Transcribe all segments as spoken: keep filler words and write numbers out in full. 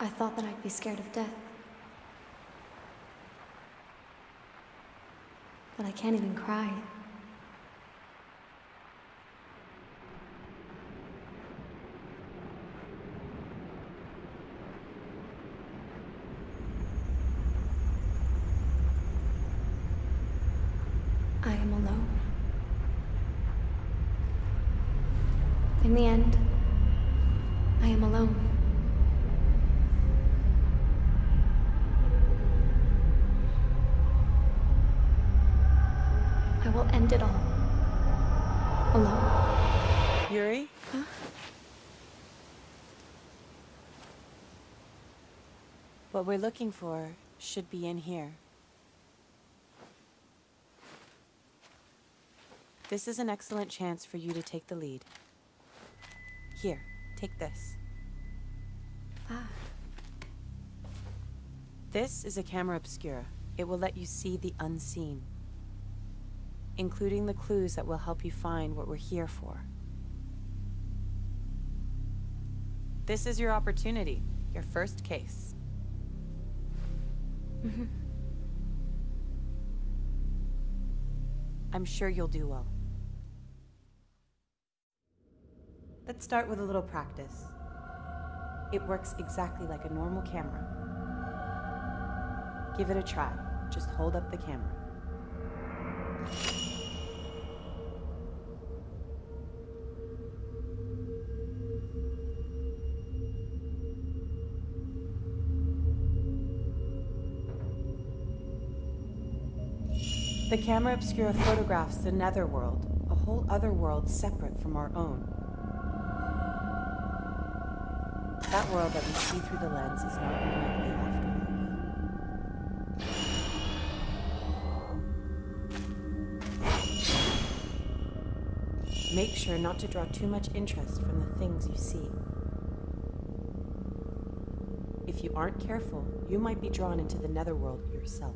I thought that I'd be scared of death. But I can't even cry. I am alone. In the end, I am alone. I will end it all. Alone. Yuri? Huh? What we're looking for should be in here. This is an excellent chance for you to take the lead. Here, take this. Ah. This is a Camera Obscura. It will let you see the unseen, including the clues that will help you find what we're here for. This is your opportunity, your first case. Mm-hmm. I'm sure you'll do well. Let's start with a little practice. It works exactly like a normal camera. Give it a try. Just hold up the camera. The Camera Obscura photographs the netherworld, a whole other world separate from our own. That world that we see through the lens is not unlike the afterlife. Make sure not to draw too much interest from the things you see. If you aren't careful, you might be drawn into the netherworld yourself.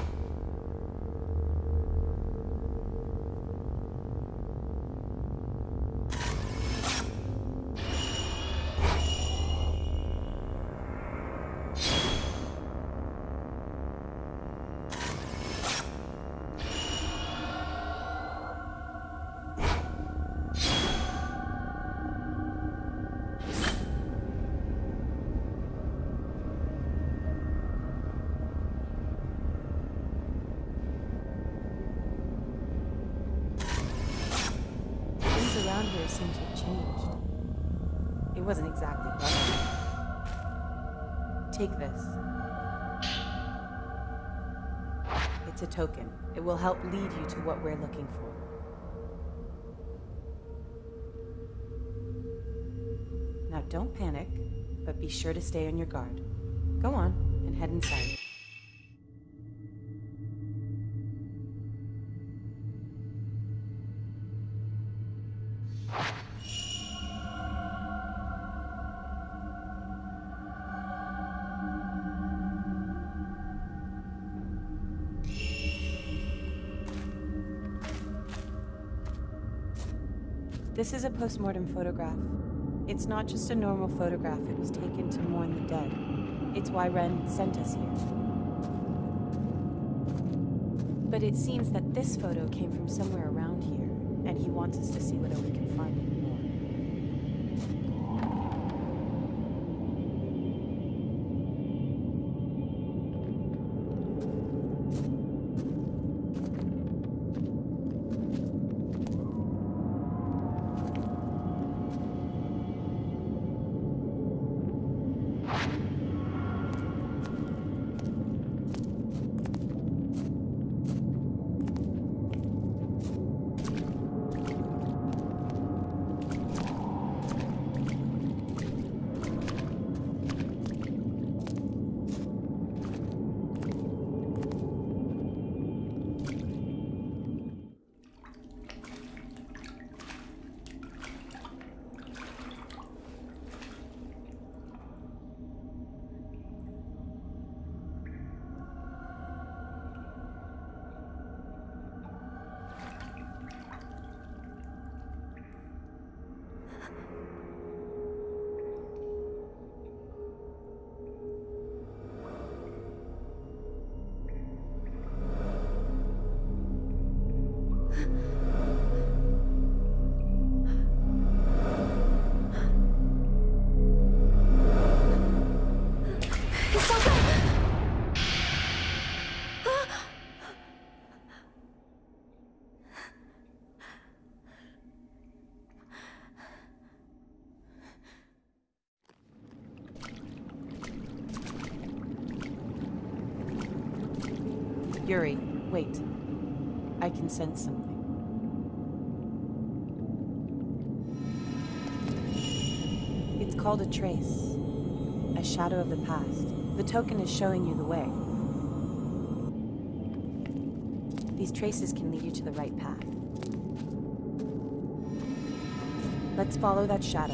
Around here seems to have changed. It wasn't exactly bugging. Take this. It's a token. It will help lead you to what we're looking for. Now don't panic, but be sure to stay on your guard. Go on and head inside. This is a post-mortem photograph. It's not just a normal photograph, it was taken to mourn the dead. It's why Ren sent us here. But it seems that this photo came from somewhere around here, and he wants us to see whether we can find it more. Yuri, wait. I can sense something. It's called a trace. A shadow of the past. The token is showing you the way. These traces can lead you to the right path. Let's follow that shadow.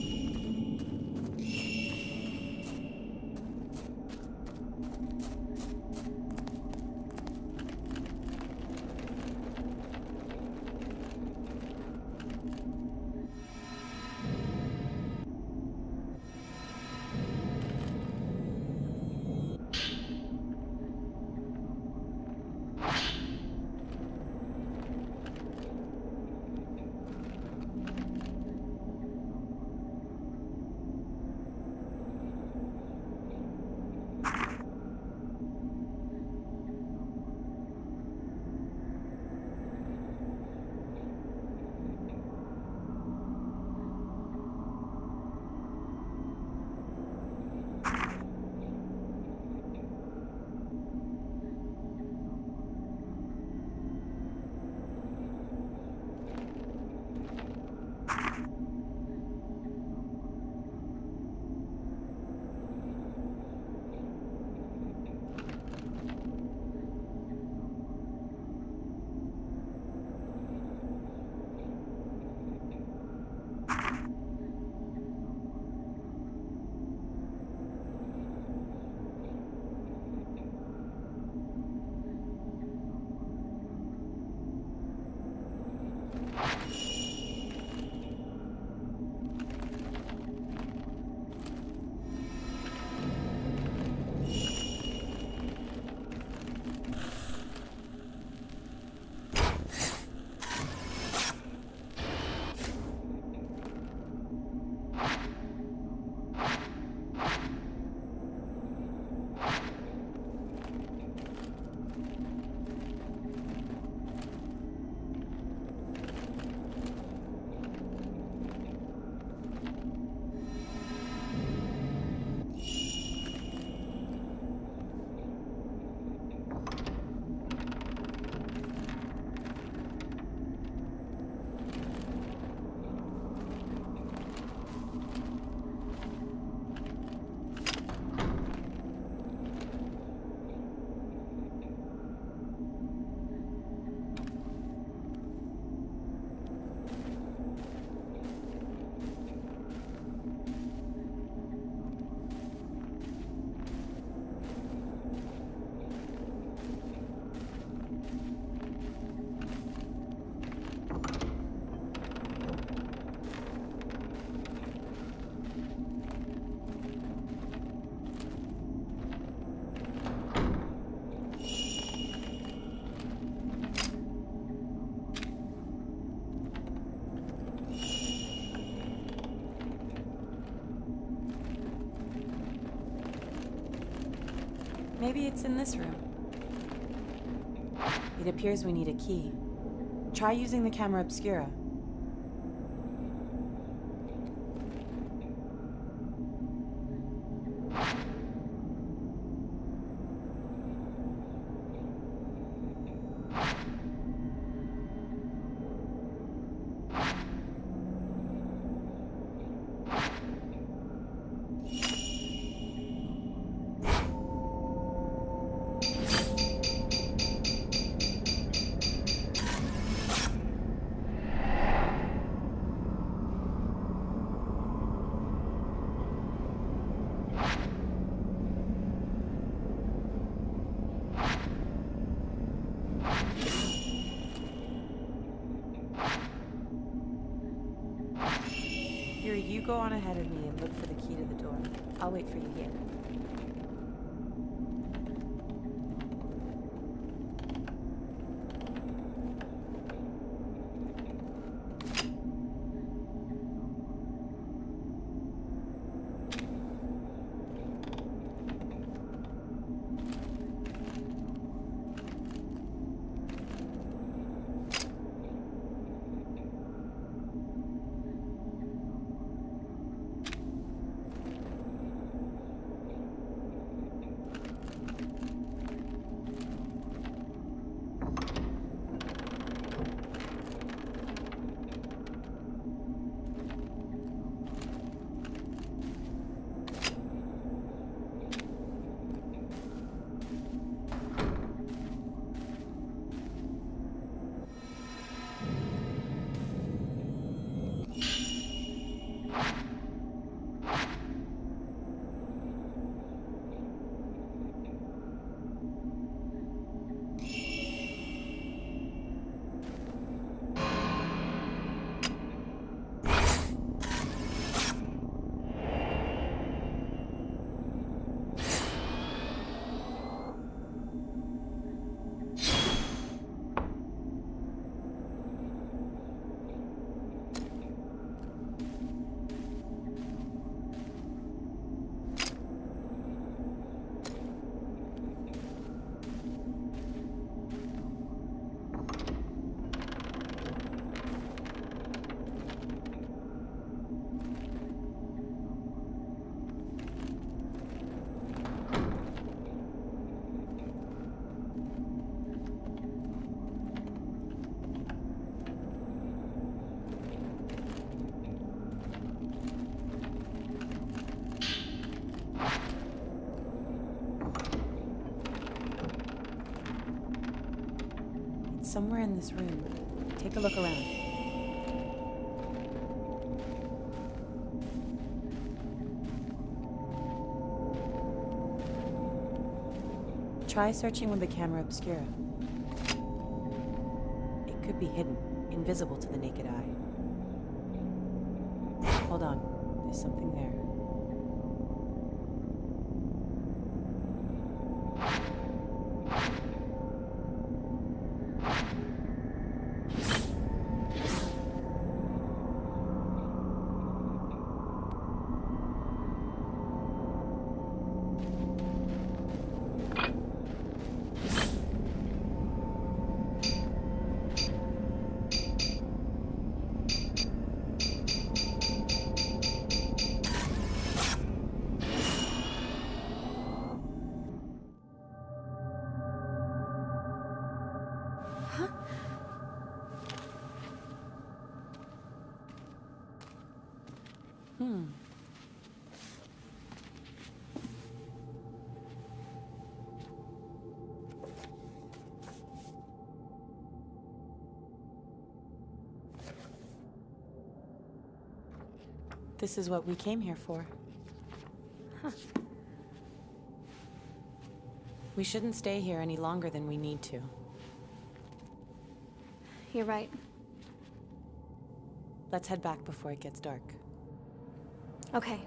Maybe it's in this room. It appears we need a key. Try using the Camera Obscura. Yuri, you go on ahead of me and look for the key to the door. I'll wait for you here. It's somewhere in this room. Take a look around. Try searching with the Camera Obscura. It could be hidden, invisible to the naked eye. Hold on, there's something there. Hmm. This is what we came here for. Huh. We shouldn't stay here any longer than we need to. You're right. Let's head back before it gets dark. Okay.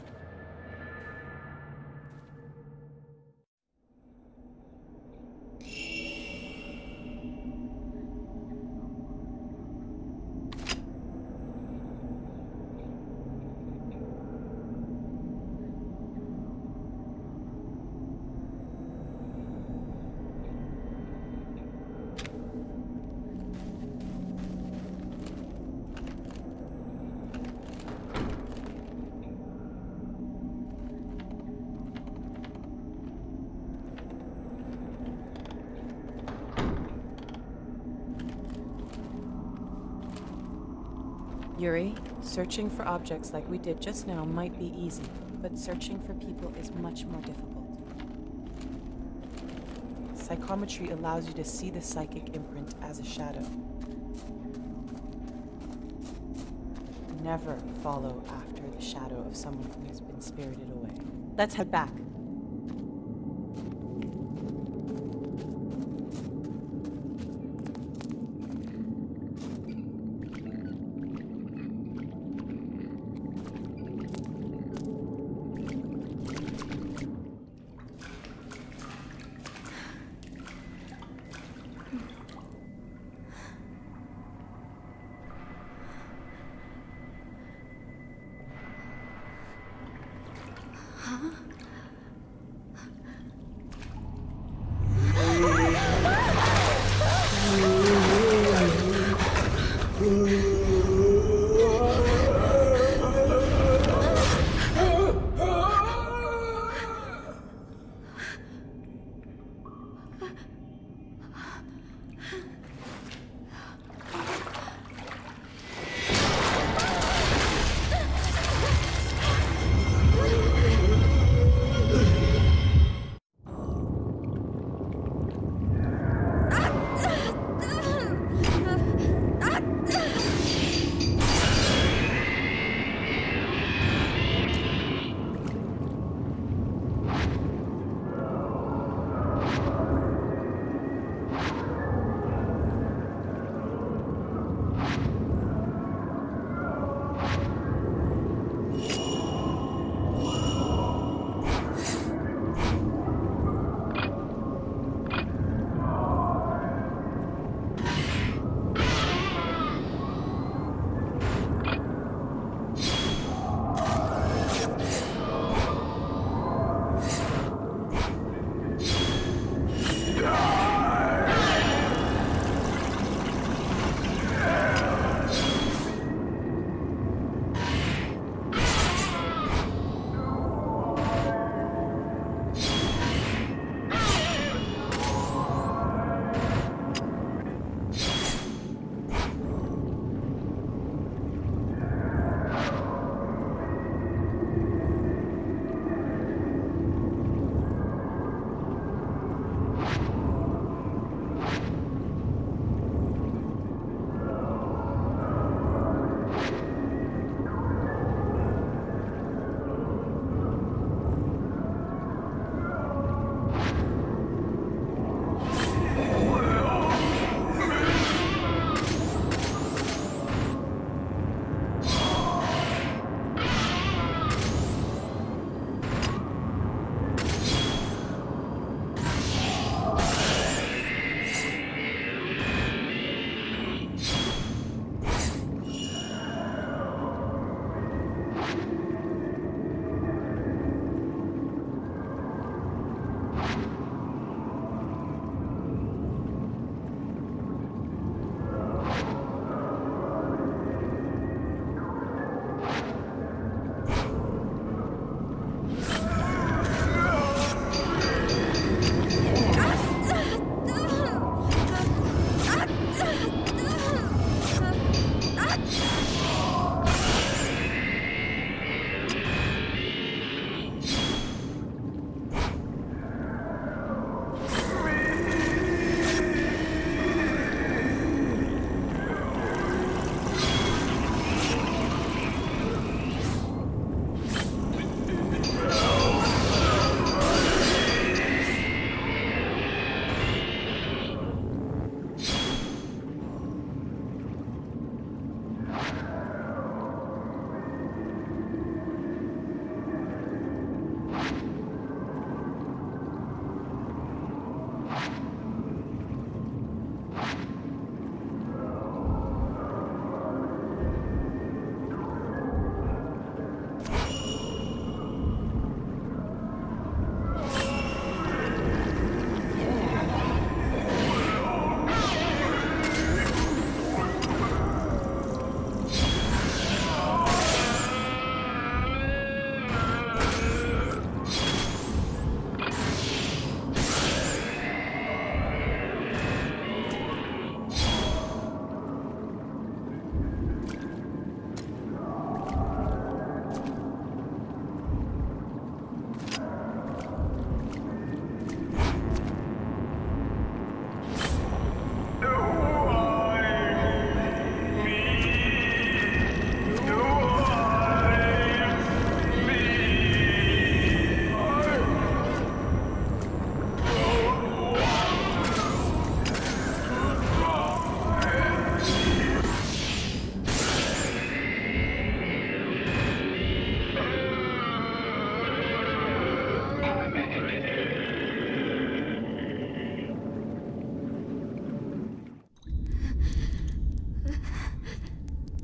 Yuri, searching for objects like we did just now might be easy, but searching for people is much more difficult. Psychometry allows you to see the psychic imprint as a shadow. Never follow after the shadow of someone who has been spirited away. Let's head back.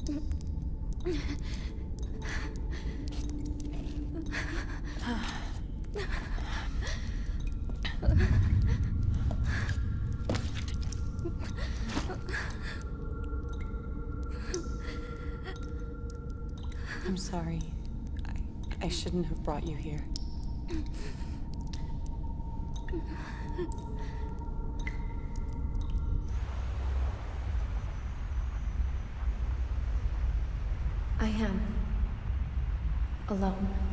I'm sorry. I, I shouldn't have brought you here. I am alone.